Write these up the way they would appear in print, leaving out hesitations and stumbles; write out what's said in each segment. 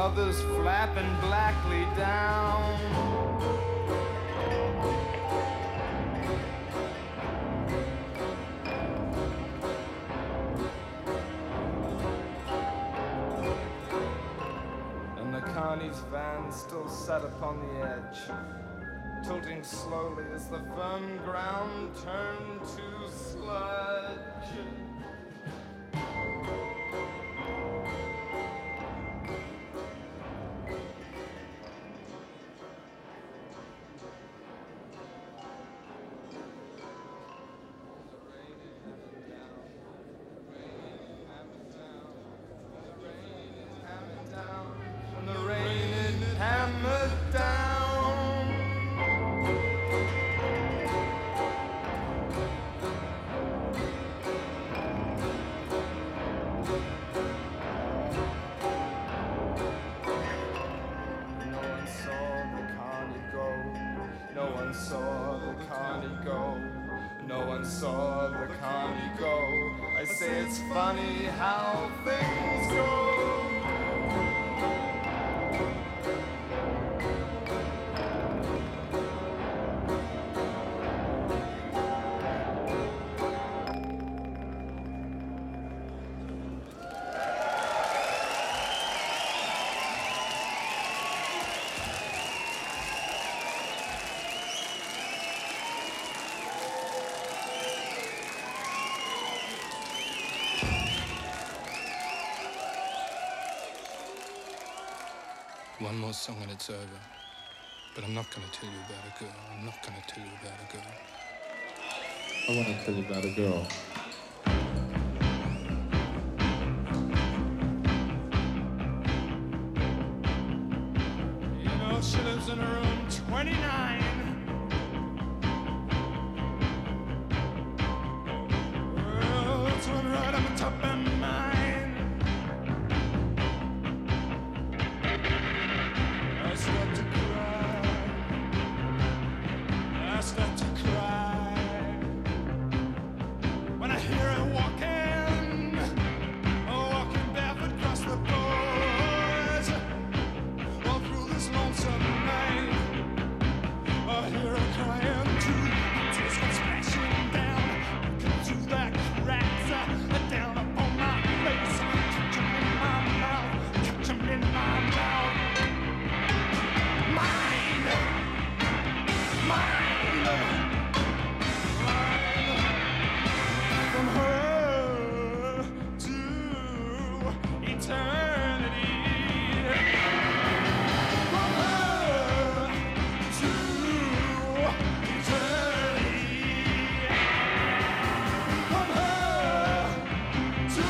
others flapping blackly down. And the Carney's van still sat upon the edge, tilting slowly as the firm ground turned to sludge. It's funny how things go. One more song and it's over. But I'm not gonna tell you about a girl. I'm not gonna tell you about a girl. I wanna tell you about a girl. You know, she lives in room 29. Well, it's one right up the top of mine. Start to cry when I hear her walking barefoot across the boards, all through this lonesome night. I hear her crying too, tears come splashing down, come through the cracks, down upon my face, catch 'em in my mouth, catch 'em in my mouth. Mine. From her to eternity. From her to eternity. From her to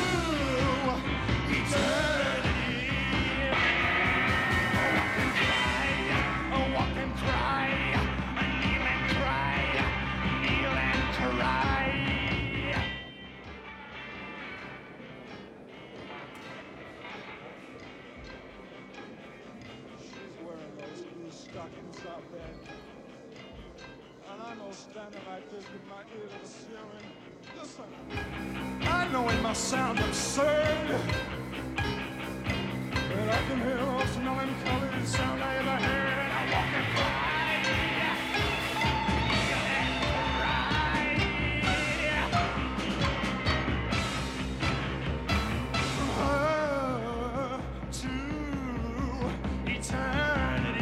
eternity. Oh, walk and cry. Stockings out there, and I know standing like this with my ear to the ceiling. Listen, I know it must sound absurd, but I can hear the most melancholy sound I ever heard. And I walk and cry. From her to eternity.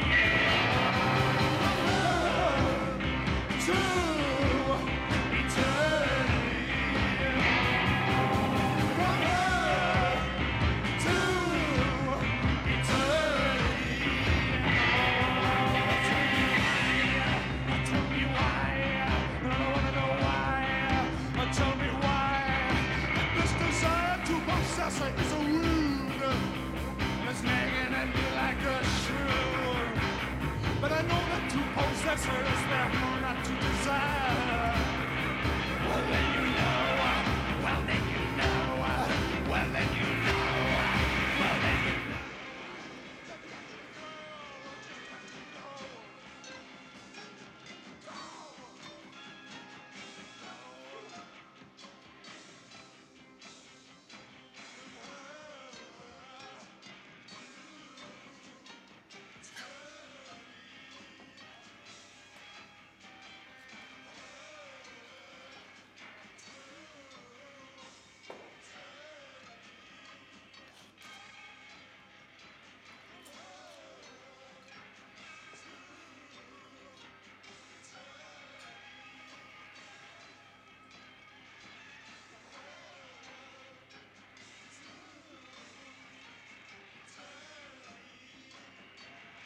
It's a wound that's nagging at me like a shrew. But I know that to possess her is therefore not to desire.